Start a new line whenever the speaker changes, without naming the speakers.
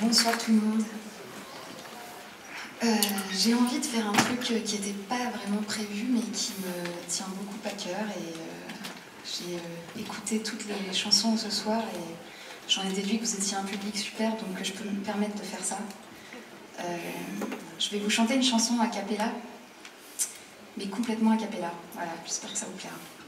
Bonsoir tout le monde. J'ai envie de faire un truc qui n'était pas vraiment prévu mais qui me tient beaucoup à cœur et j'ai écouté toutes les chansons ce soir et j'en ai déduit que vous étiez un public super, donc je peux me permettre de faire ça. Je vais vous chanter une chanson a cappella, mais complètement a cappella. Voilà, j'espère que ça vous plaira.